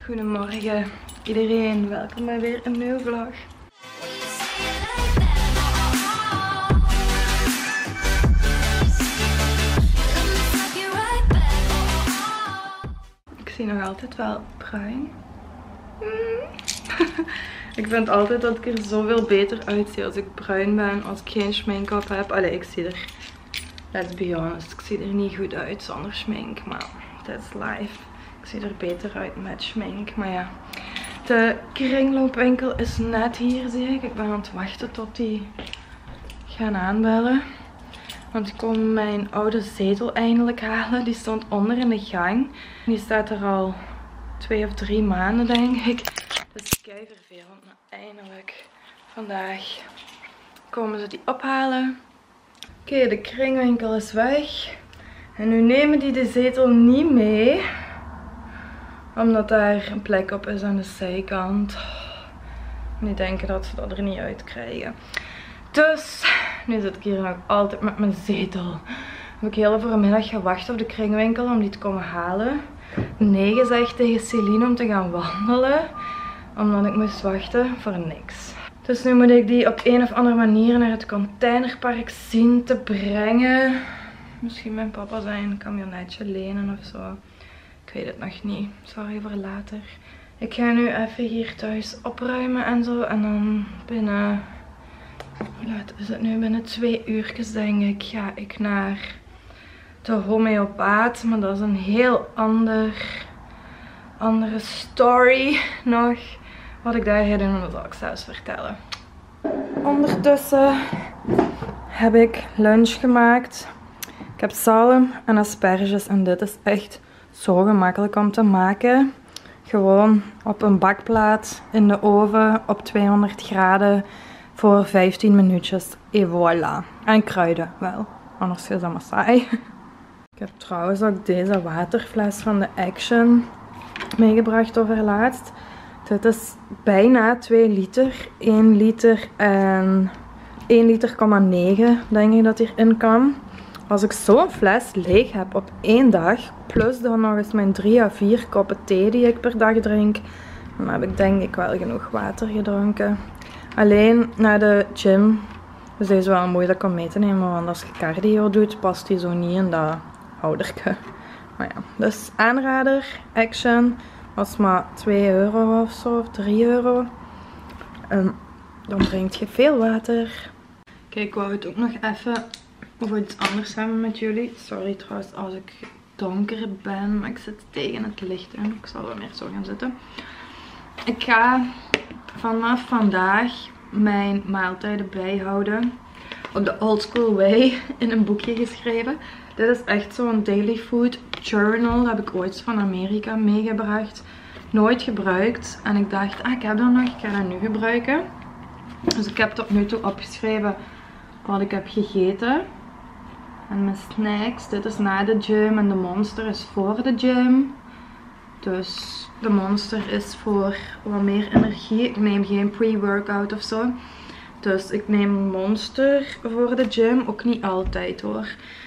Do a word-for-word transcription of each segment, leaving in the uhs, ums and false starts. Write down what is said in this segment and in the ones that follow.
Goedemorgen iedereen, welkom bij weer een nieuwe vlog. Ik zie nog altijd wel bruin. Mm. Ik vind altijd dat ik er zoveel beter uitzie als ik bruin ben, als ik geen schmink op heb. Allee, ik zie er, let's be honest, ik zie er niet goed uit zonder schmink, maar that's life. Ik zie er beter uit met schmink, maar ja. De kringloopwinkel is net hier, zie ik. Ik ben aan het wachten tot die gaan aanbellen. Want ik kom mijn oude zetel eindelijk halen. Die stond onder in de gang. Die staat er al twee of drie maanden, denk ik. Dus kei vervelend, maar eindelijk vandaag komen ze die ophalen. Oké, okay, de kringwinkel is weg. En nu nemen die de zetel niet mee. Omdat daar een plek op is aan de zijkant. En die denken dat ze dat er niet uit krijgen. Dus, nu zit ik hier nog altijd met mijn zetel. Heb ik heel voormiddag gewacht op de kringwinkel om die te komen halen. Nee gezegd tegen Celine om te gaan wandelen. Omdat ik moest wachten voor niks. Dus nu moet ik die op een of andere manier naar het containerpark zien te brengen. Misschien mijn papa zijn camionetje lenen of zo. Ik weet het nog niet. Sorry voor later. Ik ga nu even hier thuis opruimen en zo. En dan binnen... Hoe laat is het nu? Binnen twee uurtjes denk ik ga ik naar de homeopaat. Maar dat is een heel ander, andere story nog. Wat ik daar ga doen, dat zal ik zelfs vertellen. Ondertussen heb ik lunch gemaakt. Ik heb zalm en asperges en dit is echt zo gemakkelijk om te maken. Gewoon op een bakplaat in de oven op tweehonderd graden voor vijftien minuutjes. Et voilà. En kruiden wel, anders is het allemaal saai. Ik heb trouwens ook deze waterfles van de Action meegebracht overlaatst. Dit is bijna twee liter. één liter en één liter komma negen denk ik dat hierin kan. Als ik zo'n fles leeg heb op één dag, plus dan nog eens mijn drie à vier koppen thee die ik per dag drink, dan heb ik denk ik wel genoeg water gedronken. Alleen naar de gym, dus deze is wel moeilijk om mee te nemen, want als je cardio doet, past die zo niet in dat houderke. Maar ja, dus aanrader, Action, was maar twee euro of zo, of drie euro. En dan drink je veel water. Kijk, ik wou het ook nog even over iets anders hebben met jullie. Sorry trouwens als ik donker ben, maar ik zit tegen het licht in. Ik zal wel meer zo gaan zitten. Ik ga vanaf vandaag mijn maaltijden bijhouden. Op de old school way, in een boekje geschreven. Dit is echt zo'n daily food journal. Dat heb ik ooit van Amerika meegebracht. Nooit gebruikt. En ik dacht, ah, ik heb dat nog, ik ga dat nu gebruiken. Dus ik heb tot nu toe opgeschreven wat ik heb gegeten. En mijn snacks, dit is na de gym en de Monster is voor de gym. Dus de Monster is voor wat meer energie. Ik neem geen pre-workout of zo. Dus ik neem Monster voor de gym. Ook niet altijd hoor.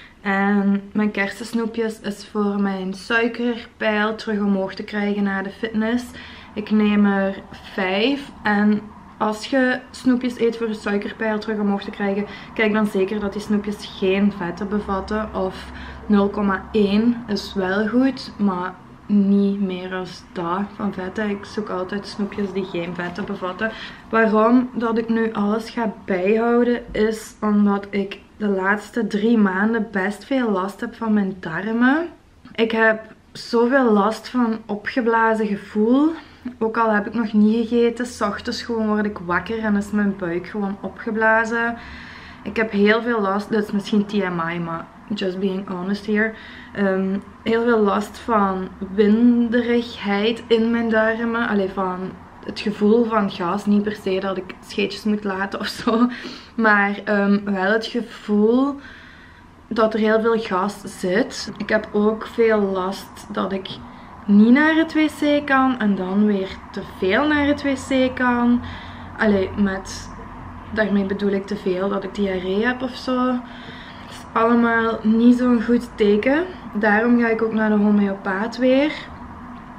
En mijn kersensnoepjes is voor mijn suikerpeil terug omhoog te krijgen na de fitness. Ik neem er vijf. En als je snoepjes eet voor je suikerpeil terug omhoog te krijgen, kijk dan zeker dat die snoepjes geen vetten bevatten. Of nul komma één is wel goed, maar niet meer dan dat van vetten. Ik zoek altijd snoepjes die geen vetten bevatten. Waarom dat ik nu alles ga bijhouden is omdat ik de laatste drie maanden best veel last heb van mijn darmen. Ik heb zoveel last van opgeblazen gevoel. Ook al heb ik nog niet gegeten, 's ochtends gewoon word ik wakker en is mijn buik gewoon opgeblazen. Ik heb heel veel last, dat is misschien T M I, maar just being honest here. Um, heel veel last van winderigheid in mijn darmen. Allee, van het gevoel van gas. Niet per se dat ik scheetjes moet laten of zo. Maar um, wel het gevoel dat er heel veel gas zit. Ik heb ook veel last dat ik niet naar het wc kan. En dan weer te veel naar het wc kan. Allee, met... Daarmee bedoel ik te veel dat ik diarree heb of zo. Het is allemaal niet zo'n goed teken. Daarom ga ik ook naar de homeopaat weer.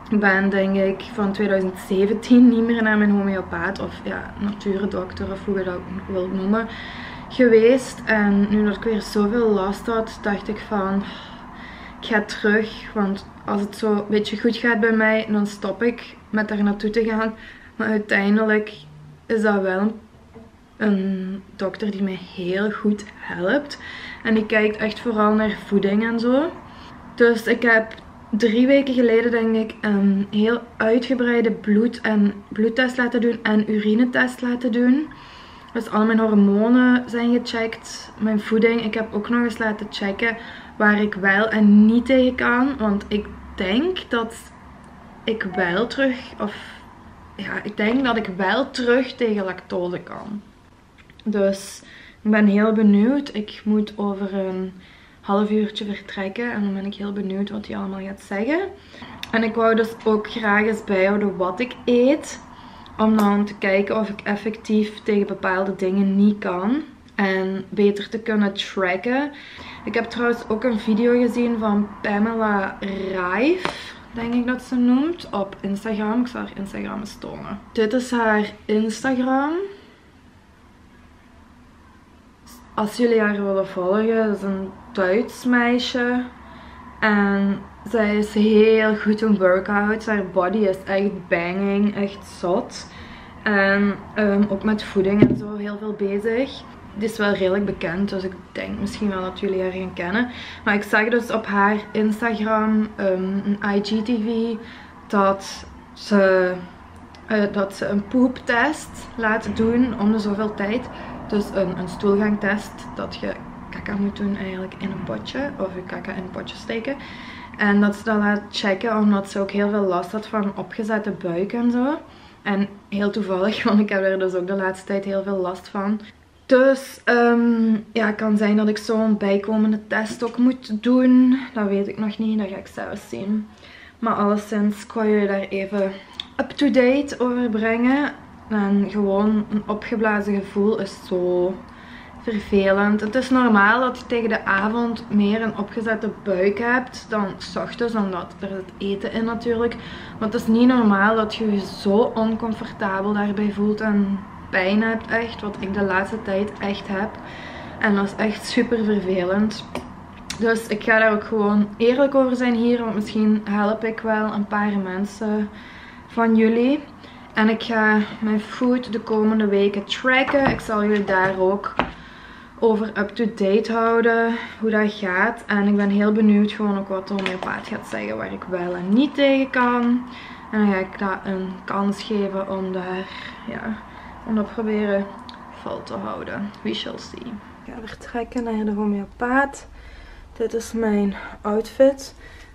Ik ben denk ik van twintig zeventien niet meer naar mijn homeopaat of ja, natuurdokter of hoe je dat wilt noemen geweest. En nu dat ik weer zoveel last had, dacht ik van ik ga terug. Want als het zo een beetje goed gaat bij mij, dan stop ik met daar naartoe te gaan. Maar uiteindelijk is dat wel een, een dokter die mij heel goed helpt. En die kijkt echt vooral naar voeding en zo. Dus ik heb drie weken geleden denk ik een heel uitgebreide bloed- en bloedtest laten doen en urinetest laten doen. Dus al mijn hormonen zijn gecheckt, mijn voeding. Ik heb ook nog eens laten checken waar ik wel en niet tegen kan. Want ik denk dat ik wel terug, of ja, ik denk dat ik wel terug tegen lactose kan. Dus ik ben heel benieuwd. Ik moet over een half uurtje vertrekken en dan ben ik heel benieuwd wat hij allemaal gaat zeggen. En ik wou dus ook graag eens bijhouden wat ik eet. Om dan te kijken of ik effectief tegen bepaalde dingen niet kan. En beter te kunnen tracken. Ik heb trouwens ook een video gezien van Pamela Reif, denk ik dat ze noemt, op Instagram. Ik zal haar Instagram eens tonen. Dit is haar Instagram. Als jullie haar willen volgen, dat is een Duits meisje. En zij is heel goed in workouts. Haar body is echt banging, echt zot. En um, ook met voeding en zo heel veel bezig. Die is wel redelijk bekend, dus ik denk misschien wel dat jullie haar gaan kennen. Maar ik zag dus op haar Instagram, um, een I G T V, dat ze, uh, dat ze een poeptest laat doen om de zoveel tijd. Dus een, een stoelgangtest, dat je kaka moet doen eigenlijk in een potje, of je kaka in een potje steken. En dat ze dat laat checken, omdat ze ook heel veel last had van opgezette buik en zo. En heel toevallig, want ik heb er dus ook de laatste tijd heel veel last van. Dus um, ja, het kan zijn dat ik zo'n bijkomende test ook moet doen. Dat weet ik nog niet, dat ga ik zelf zien. Maar alleszins kan je daar even up-to-date over brengen. En gewoon een opgeblazen gevoel is zo vervelend. Het is normaal dat je tegen de avond meer een opgezette buik hebt dan 's ochtends, omdat er het eten in natuurlijk. Maar het is niet normaal dat je je zo oncomfortabel daarbij voelt en pijn hebt echt, wat ik de laatste tijd echt heb. En dat is echt super vervelend. Dus ik ga daar ook gewoon eerlijk over zijn hier, want misschien help ik wel een paar mensen van jullie. En ik ga mijn food de komende weken tracken. Ik zal jullie daar ook over up-to-date houden, hoe dat gaat. En ik ben heel benieuwd gewoon ook wat de homeopaat gaat zeggen, waar ik wel en niet tegen kan. En dan ga ik dat een kans geven om daar, ja, om dat proberen vol te houden. We shall see. Ik ga vertrekken naar de homeopaat. Dit is mijn outfit.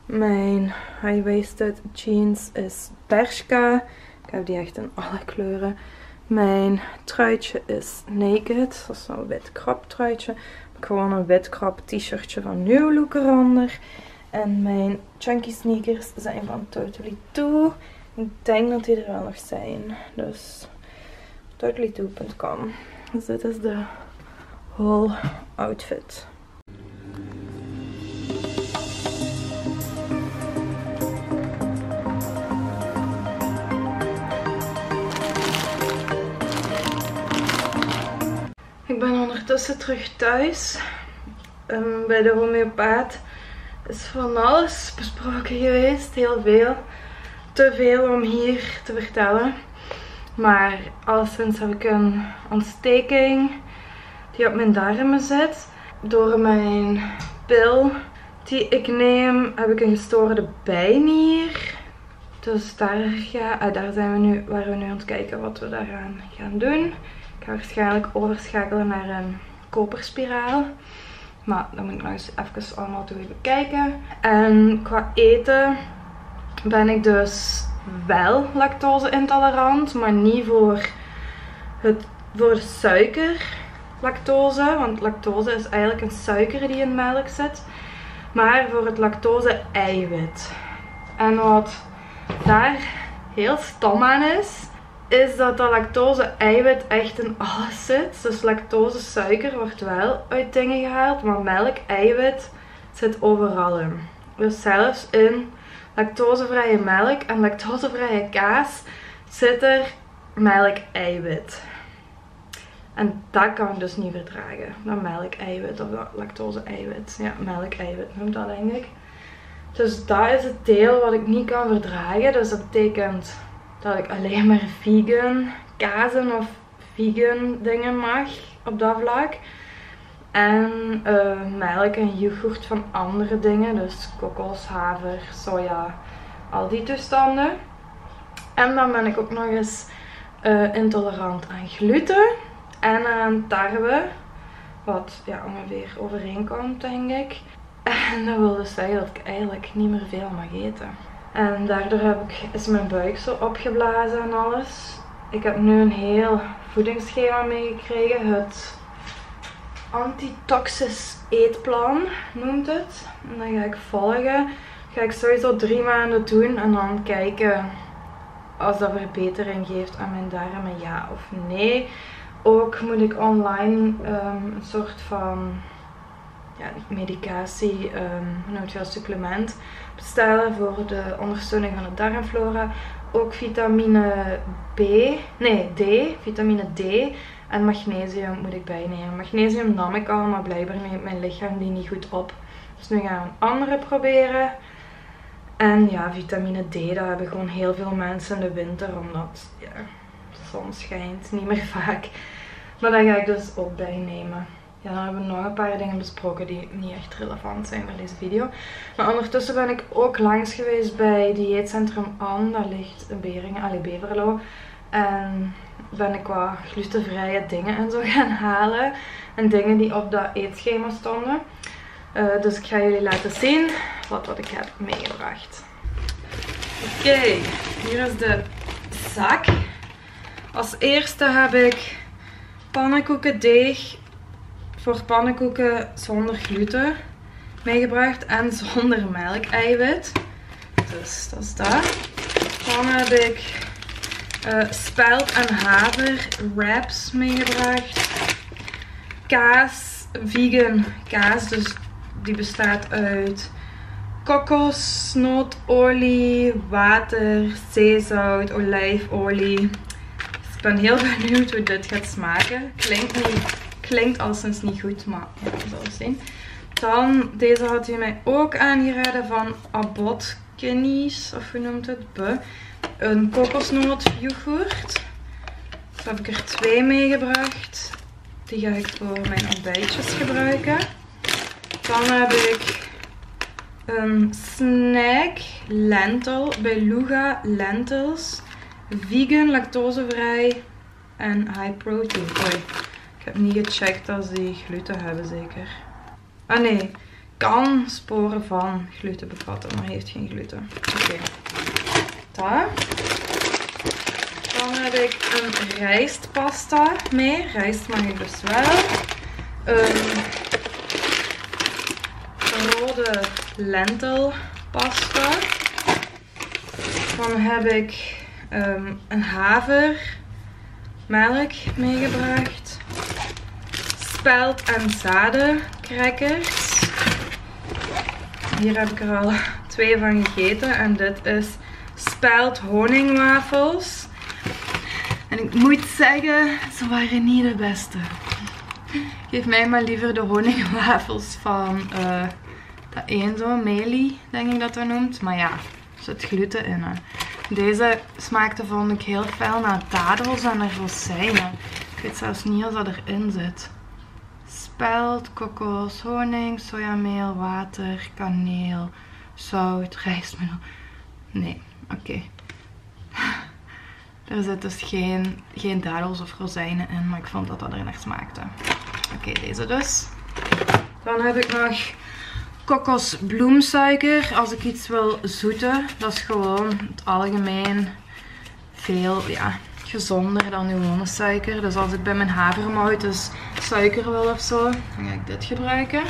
Mijn high-waisted jeans is Bershka. Ik heb die echt in alle kleuren. Mijn truitje is Naked. Dat is zo'n wit crop truitje. Ik heb gewoon een wit crop t-shirtje van New Look eronder. En mijn chunky sneakers zijn van Totally Two. Ik denk dat die er wel nog zijn. Dus totally two punt com. Dus dit is de whole outfit. Ik ben ondertussen terug thuis. Um, bij de homeopaat is van alles besproken geweest. Heel veel. Te veel om hier te vertellen. Maar alleszins heb ik een ontsteking die op mijn darmen zit. Door mijn pil die ik neem heb ik een gestoorde bijnier. Dus daar, ga, ah, daar zijn we nu, waren we nu aan het kijken wat we daaraan gaan doen. Ik ga waarschijnlijk overschakelen naar een koperspiraal. Maar dat moet ik nog eens even allemaal toe bekijken. En qua eten ben ik dus wel lactose intolerant. Maar niet voor, het, voor de suiker lactose. Want lactose is eigenlijk een suiker die in melk zit. Maar voor het lactose eiwit. En wat daar heel stom aan is, is dat dat lactose-eiwit echt in alles zit. Dus lactose-suiker wordt wel uit dingen gehaald, maar melk-eiwit zit overal in. Dus zelfs in lactosevrije melk en lactosevrije kaas zit er melk-eiwit. En dat kan ik dus niet verdragen. Dat melk-eiwit of dat lactose-eiwit. Ja, melk-eiwit noemt dat denk ik. Dus dat is het deel wat ik niet kan verdragen. Dus dat betekent dat ik alleen maar vegan kazen of vegan dingen mag op dat vlak. En uh, melk en yoghurt van andere dingen. Dus kokos, haver, soja, al die toestanden. En dan ben ik ook nog eens uh, intolerant aan gluten en aan tarwe. Wat ja, ongeveer overeenkomt denk ik. En dat wil dus zeggen dat ik eigenlijk niet meer veel mag eten. En daardoor heb ik, is mijn buik zo opgeblazen en alles. Ik heb nu een heel voedingsschema meegekregen. Het Antitoxisch eetplan noemt het. En dat ga ik volgen. Ga ik sowieso drie maanden doen en dan kijken als dat verbetering geeft aan mijn darmen, ja of nee. Ook moet ik online um, een soort van ja, medicatie, um, hoe noem je dat, supplement bestellen voor de ondersteuning van de darmflora. Ook vitamine B, nee D, vitamine D en magnesium moet ik bijnemen. Magnesium nam ik al, maar blijkbaar neemt mijn lichaam die niet goed op. Dus nu gaan we een andere proberen. En ja, vitamine D, dat hebben gewoon heel veel mensen in de winter, omdat ja, de zon schijnt niet meer vaak. Maar dat ga ik dus ook bijnemen. Ja, dan hebben we nog een paar dingen besproken die niet echt relevant zijn voor deze video. Maar ondertussen ben ik ook langs geweest bij dieetcentrum An. Dat ligt in Beringen, allee Beverlo. En ben ik wat glutenvrije dingen en zo gaan halen. En dingen die op dat eetschema stonden. Uh, dus ik ga jullie laten zien wat, wat ik heb meegebracht. Oké, okay, hier is de zak. Als eerste heb ik pannenkoekendeeg voor pannenkoeken zonder gluten meegebracht en zonder melk-eiwit. Dus dat is dat. Dan heb ik uh, spelt en haver wraps meegebracht. Kaas, vegan kaas, dus die bestaat uit kokosnootolie, water, zeezout, olijfolie. Dus ik ben heel benieuwd hoe dit gaat smaken. Klinkt, niet, klinkt alszins niet goed, maar ja, we zullen zien. Dan, deze had hij mij ook aangeraden van Abbott Kineas, of hoe noemt het? Be. Een kokosnootyoghurt. Dus heb ik er twee meegebracht. Die ga ik voor mijn ontbijtjes gebruiken. Dan heb ik een snack lentil, Beluga lentils. Vegan, lactosevrij en high protein. Oei, ik heb niet gecheckt als die gluten hebben zeker. Ah nee, kan sporen van gluten bevatten, maar heeft geen gluten. Oké, okay. Dat. Dan heb ik een rijstpasta mee. Rijst mag ik dus wel. Een rode lentilpasta. Dan heb ik um, een havermelk meegebracht. Spelt en zadencrackers. Hier heb ik er al twee van gegeten. En dit is spelt honingwafels. En ik moet zeggen, ze waren niet de beste. Geef mij maar liever de honingwafels van uh, dat één zo, Meili, denk ik dat dat noemt. Maar ja, er zit gluten in. Hè. Deze smaakte, vond ik, heel fel naar dadels en naar rozijnen. Ik weet zelfs niet of dat erin zit. Spelt, kokos, honing, sojameel, water, kaneel, zout, rijstmeel. Nee, oké. Okay. Er zit dus geen, geen dadels of rozijnen in, maar ik vond dat dat er naar smaakte. Oké, okay, deze dus. Dan heb ik nog kokosbloemsuiker. Als ik iets wil zoeten, dat is gewoon het algemeen veel ja, gezonder dan gewone suiker. Dus als ik bij mijn havermout dus suiker wil of zo, dan ga ik dit gebruiken.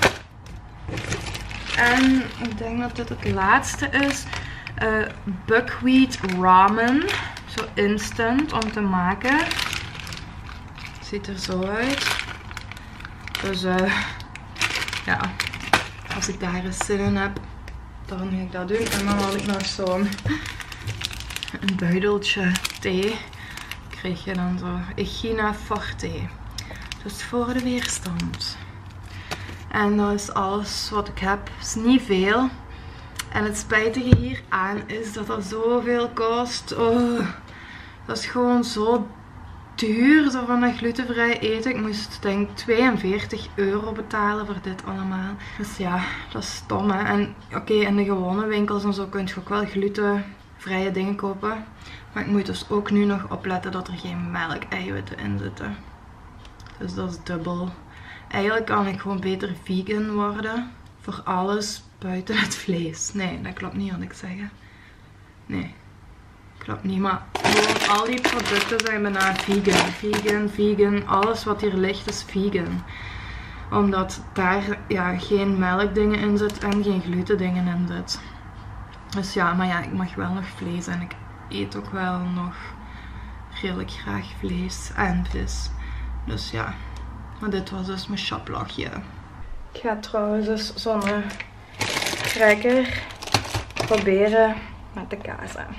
En ik denk dat dit het laatste is. Uh, buckwheat ramen. Zo instant om te maken. Ziet er zo uit. Dus uh, ja, als ik daar eens zin in heb, dan ga ik dat doen. En dan had ik nog zo'n een buideltje thee. Krijg je dan zo Echina Forte. Dus voor de weerstand. En dat is alles wat ik heb. Het is niet veel. En het spijtige hieraan is dat dat zoveel kost. Oh, dat is gewoon zo duur, zo van dat glutenvrij eten. Ik moest denk ik tweeënveertig euro betalen voor dit allemaal. Dus ja, dat is stom hè. En oké, okay, in de gewone winkels en zo kun je ook wel glutenvrije dingen kopen. Maar ik moet dus ook nu nog opletten dat er geen melk-eiwitten in zitten. Dus dat is dubbel. Eigenlijk kan ik gewoon beter vegan worden. Voor alles buiten het vlees. Nee, dat klopt niet wat ik zeg. Nee, klopt niet. Maar gewoon al die producten zijn bijna vegan. Vegan, vegan. Alles wat hier ligt is vegan. Omdat daar ja, geen melkdingen in zit en geen glutendingen in zit. Dus ja, maar ja, ik mag wel nog vlees. En ik eet ook wel nog redelijk graag vlees en vis. Dus ja. Maar dit was dus mijn shoplogje. Ik ga trouwens dus zo'n cracker proberen met de kaas aan.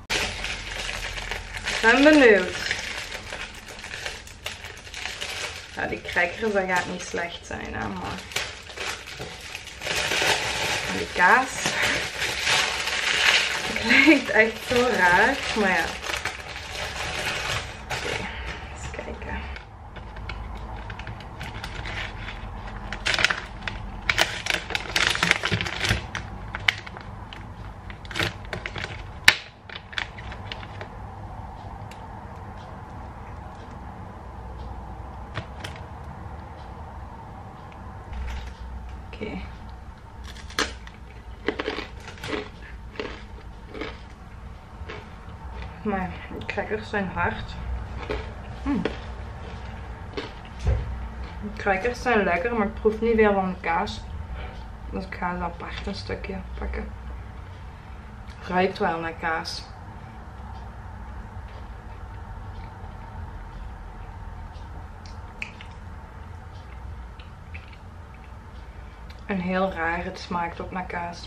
Ik ben benieuwd. Ja, die crackers, dat gaat niet slecht zijn, hè, maar... En die kaas... Het lijkt echt zo raar, maar ja. Oké, eens kijken. Oké. Okay. Maar de crackers zijn hard. Mm. De crackers zijn lekker, maar ik proef niet veel van de kaas. Dus ik ga ze apart een stukje pakken. Ruikt wel naar kaas. En heel raar, het smaakt ook naar kaas.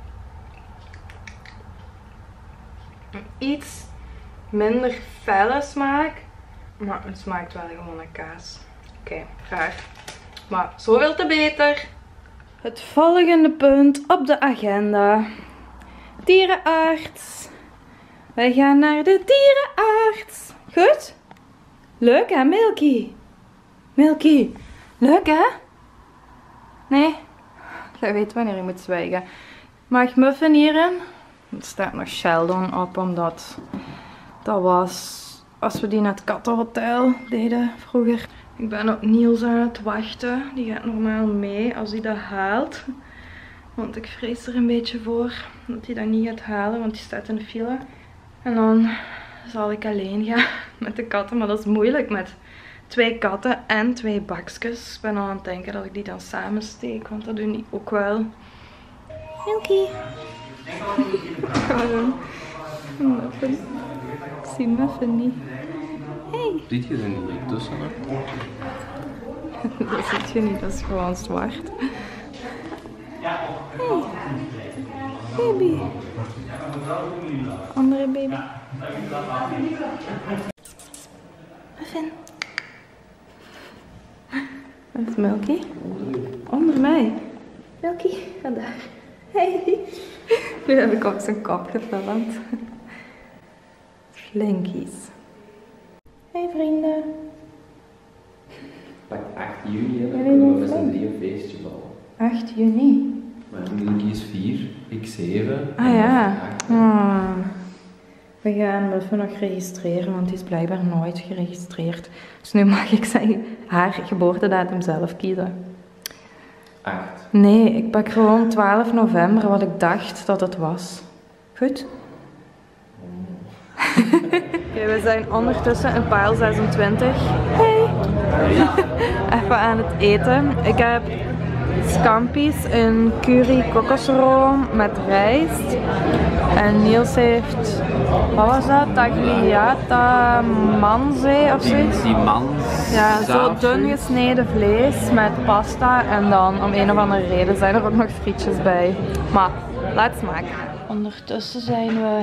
Een iets minder felle smaak, maar het smaakt wel gewoon naar kaas. Oké, okay, raar. Maar zoveel te beter. Het volgende punt op de agenda. Dierenarts. Wij gaan naar de dierenarts. Goed? Leuk hè, Milky? Milky, leuk hè? Nee? Jij weet wanneer je moet zwijgen. Mag Muffin hierin? Er staat nog Sheldon op, omdat dat was als we die naar het kattenhotel deden vroeger. Ik ben op Niels aan het wachten. Die gaat normaal mee als hij dat haalt. Want ik vrees er een beetje voor dat hij dat niet gaat halen, want die staat in de file. En dan zal ik alleen gaan met de katten, maar dat is moeilijk met twee katten en twee bakjes. Ik ben al aan het denken dat ik die dan samen steek, want dat doen die ook wel. Milky. Muffin. Ik zie Muffin niet. Hey. Ziet je er niet tussen? Dat ziet je niet, dat is gewoon zwart. Hey. Baby. Andere baby. Muffin. Dat is Milky. Onder mij. Milky, ga daar. Hey. Nu heb ik ook zijn kop gefilmd. Flinkies. Hey vrienden. Pak acht juni en dan kunnen we met z'n drie een feestje bouwen. acht juni? Maar Milky is vier, ik zeven. Ah ja. Oh. We gaan Muffin nog registreren, want die is blijkbaar nooit geregistreerd. Dus nu mag ik zijn haar geboortedatum zelf kiezen. acht. Nee, ik pak gewoon twaalf november, wat ik dacht dat het was. Goed? Oké, okay, we zijn ondertussen in paal zesentwintig. Hey! Even aan het eten. Ik heb scampi's in curry kokosroom met rijst. En Niels heeft, wat was dat? Tagliata manze of zoiets? Die, die mans. Ja, zo dun gesneden vlees met pasta. En dan om een of andere reden zijn er ook nog frietjes bij. Maar Laat smaken. Ondertussen zijn we...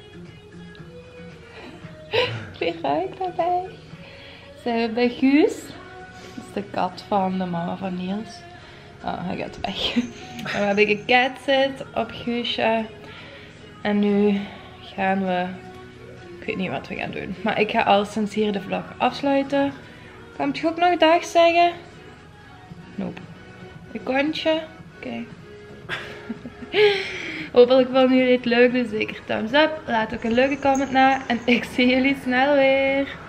Wie ruikt daarbij? Zijn we bij Guus. Dat is de kat van de mama van Niels. Oh, hij gaat weg. En we hebben gecatsit op Guusje. En nu gaan we... Ik weet niet wat we gaan doen. Maar ik ga al sinds hier de vlog afsluiten. Kan je ook nog dag zeggen? Nope. Een kontje? Oké. Okay. Hopelijk vonden jullie het leuk. Dus zeker thumbs up. Laat ook een leuke comment na. En ik zie jullie snel weer.